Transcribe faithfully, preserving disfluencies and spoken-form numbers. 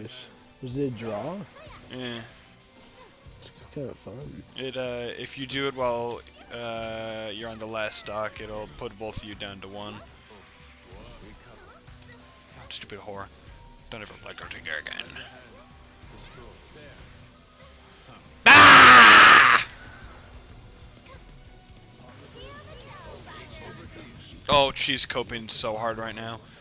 nice. Was it a draw? Yeah. It's kind of fun. It uh, if you do it while uh, you're on the last stock, it'll put both of you down to one. Stupid whore. Don't ever play Gartiga again. Ah! Oh, she's coping so hard right now.